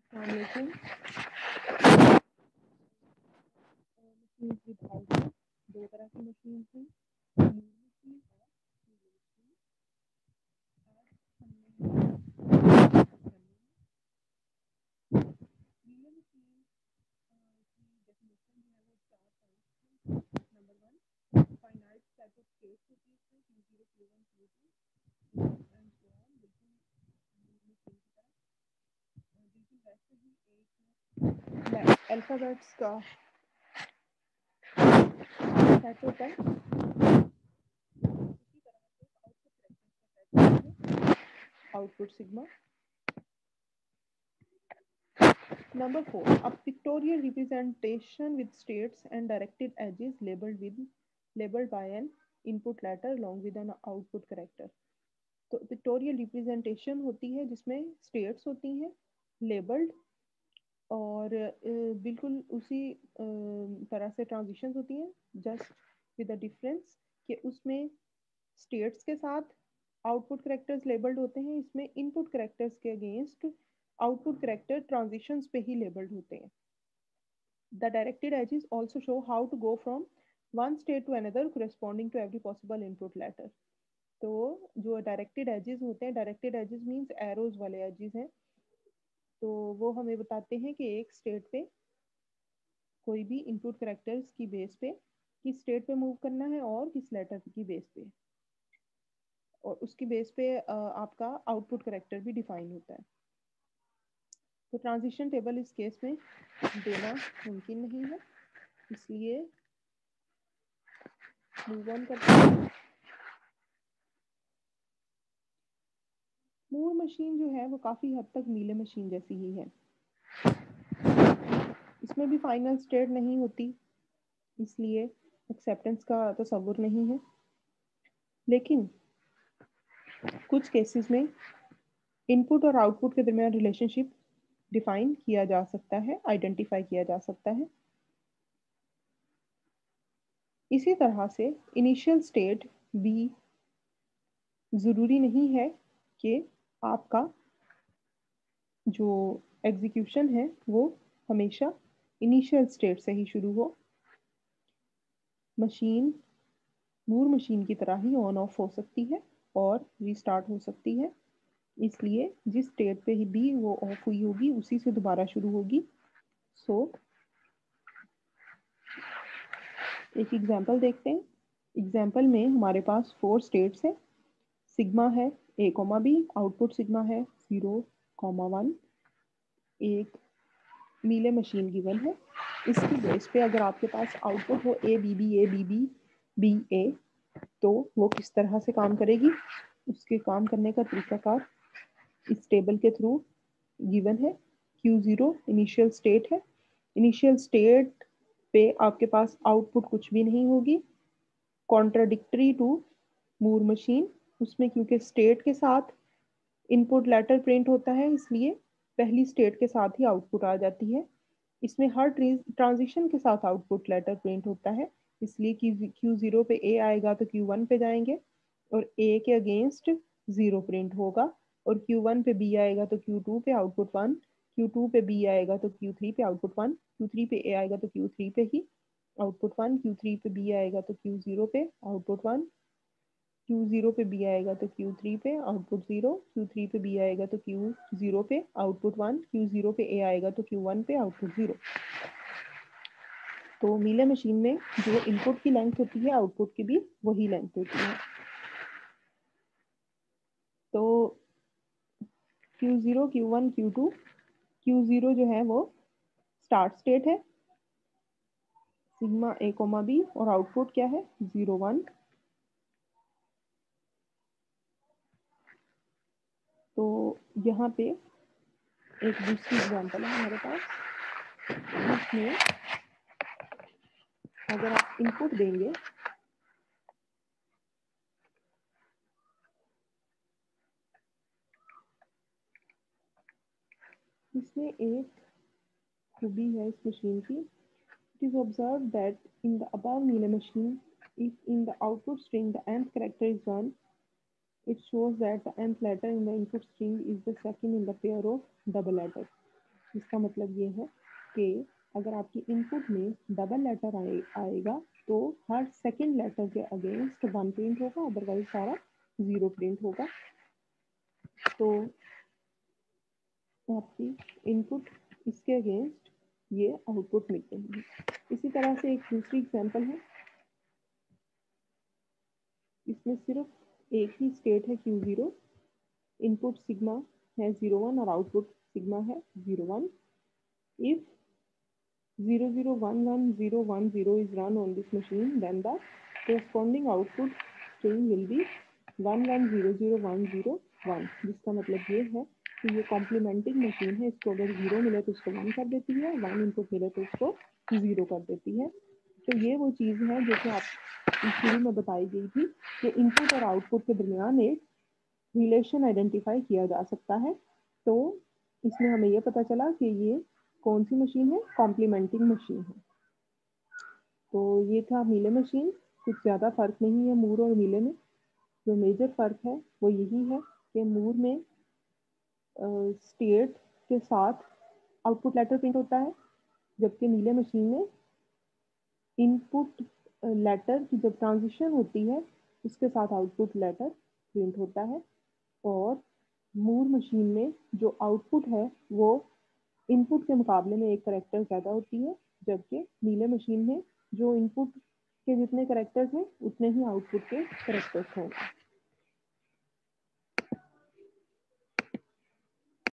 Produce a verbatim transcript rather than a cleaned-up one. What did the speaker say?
Making machines with output, दो तरह की मशीन थी, मूल मशीन और सीरियल मशीन। आज हमने सीरियल मशीन की डेफिनेशन जो है वो चार पॉइंट्स थे। Number one, finite set of states होती है इसमें Q zero Q one Q two and so on, बिल्कुल मशीन की तरह। बिल्कुल वैसे ही एक अल्फाबेट्स का सेट होता है, उसी तरह से आउटपुट करेक्टर्स का सेट होता है, output sigma. Number four, a pictorial representation with states and directed edges labeled with labeled by an input letter along with an output character. तो पिक्टोरियल रिप्रेजेंटेशन होती है जिसमें स्टेट्स होती हैं लेबल्ड और बिल्कुल उसी तरह से ट्रांजिशंस होती हैं, जस्ट विद द डिफरेंस कि उसमें स्टेट्स के साथ आउटपुट करेक्टर्स लेबल्ड होते हैं, इसमें इनपुट करेक्टर्स के अगेंस्ट आउटपुट करेक्टर ट्रांजिशंस पे ही लेबल्ड होते हैं। The directed edges also show how to go from one state to another corresponding to every possible input letter. तो जो डायरेक्टेड एजेस होते हैं, डायरेक्टेड एजेस मींस एरोज वाले एजेस हैं, तो वो हमें बताते हैं कि एक स्टेट पे कोई भी इनपुट करेक्टर्स की बेस पे किस स्टेट पे मूव करना है और किस लेटर की बेस पे, और उसकी बेस पे आपका आउटपुट करेक्टर भी डिफाइन होता है। तो ट्रांजिशन टेबल इस केस में देना मुमकिन नहीं है, इसलिए मूव ऑन करते हैं। मूर मशीन जो है वो काफ़ी हद तक मीले मशीन जैसी ही है, इसमें भी फाइनल स्टेट नहीं होती, इसलिए एक्सेप्टेंस का तस्वुर नहीं है। लेकिन कुछ केसेस में इनपुट और आउटपुट के दरमियान रिलेशनशिप डिफाइन किया जा सकता है, आइडेंटिफाई किया जा सकता है। इसी तरह से इनिशियल स्टेट भी ज़रूरी नहीं है कि आपका जो एग्जीक्यूशन है वो हमेशा इनिशियल स्टेट से ही शुरू हो। मशीन मूर मशीन की तरह ही ऑन ऑफ हो सकती है और रीस्टार्ट हो सकती है, इसलिए जिस स्टेट पे ही भी वो ऑफ हुई होगी उसी से दोबारा शुरू होगी। सो so, एक एग्जांपल देखते हैं। एग्जांपल में हमारे पास फोर स्टेट्स हैं, सिग्मा है A comma B, output sigma है जीरो कोमा वन, एक मीले मशीन गिवन है। इसकी बेस पे अगर आपके पास आउटपुट हो A B B A B B B A, तो वो किस तरह से काम करेगी, उसके काम करने का तरीकाकार इस टेबल के थ्रू गिवन है। क्यू ज़ीरो इनिशियल स्टेट है, इनिशियल स्टेट पे आपके पास आउटपुट कुछ भी नहीं होगी, कॉन्ट्राडिक्टरी टू मूर मशीन। उसमें क्योंकि स्टेट के साथ इनपुट लेटर प्रिंट होता है, इसलिए पहली स्टेट के साथ ही आउटपुट आ जाती है। इसमें हर ट्रांजिशन के साथ आउटपुट लेटर प्रिंट होता है, इसलिए क्यू ज़ीरो पे ए आएगा तो क्यू वन पे जाएंगे और ए के अगेंस्ट ज़ीरो प्रिंट होगा, और क्यू वन पे बी आएगा तो क्यू टू पे आउटपुट वन, क्यू टू पे बी आएगा तो क्यू थ्री पे आउटपुट वन, क्यू थ्री पे ए आएगा तो क्यू थ्री पे ही आउटपुट वन, क्यू थ्री पे बी आएगा तो क्यू ज़ीरो पे आउटपुट वन, क्यू ज़ीरो पे बी आएगा तो क्यू थ्री पे आउटपुट ज़ीरो, क्यू थ्री पे बी आएगा तो क्यू ज़ीरो पे आउटपुट वन, क्यू ज़ीरो पे ए आएगा तो क्यू वन पे आउटपुट ज़ीरो। तो मीले मशीन में जो इनपुट की लेंथ होती है आउटपुट की भी वही लेंथ होती है। तो Q zero Q one Q two, Q zero जो है वो स्टार्ट स्टेट है, सिग्मा ए कोमा बी, और आउटपुट क्या है ज़ीरो वन। तो यहाँ पे एक दूसरी एग्जांपल है हमारे पास, जिसमें अगर आप इनपुट देंगे इसमें एक खूबी है इस मशीन की। It is observed that in the above Mealy machine, if in the output string the nth character is one, it shows that the nth letter in the input string is the second in the pair of double letters. इसका मतलब ये है कि अगर आपकी input में double letter आए आएगा तो हर सेकंड लेटर के अगेंस्ट वन प्रिंट होगा, अदरवाइज सारा जीरो प्रिंट होगा। तो आपकी इनपुट इसके अगेंस्ट ये आउटपुट निकलेंगे। इसी तरह से एक दूसरी एग्जांपल है, इसमें सिर्फ एक ही स्टेट है क्यू ज़ीरो, इनपुट सिग्मा है ज़ीरो वन और आउटपुट सिग्मा है zero one. If zero zero one one zero one zero is run on this machine, then the corresponding output string will be one one zero zero one zero one, जिसका मतलब ये है कि ये complementing machine है। इसको अगर zero मिले तो उसको वन कर देती है, वन इनपुट मिले तो उसको जीरो कर देती है। तो ये वो चीज़ है जो कि आप शुरू में बताई गई थी कि इनपुट और आउटपुट के दरमियान एक रिलेशन आइडेंटिफाई किया जा सकता है। तो इसमें हमें यह पता चला कि ये कौन सी मशीन है, कॉम्प्लीमेंटिंग मशीन है। तो ये था मीले मशीन। कुछ ज़्यादा फर्क नहीं है मूर और मीले में। जो मेजर फर्क है वो यही है कि मूर में स्टेट के साथ आउटपुट लेटर प्रिंट होता है, जबकि मीले मशीन में इनपुट लेटर की जब ट्रांजिशन होती है उसके साथ आउटपुट लेटर प्रिंट होता है। और मूर मशीन में जो आउटपुट है वो इनपुट के मुकाबले में एक करेक्टर ज़्यादा होती है, जबकि मीले मशीन में जो इनपुट के जितने करेक्टर्स हैं उतने ही आउटपुट के करेक्टर्स होंगे।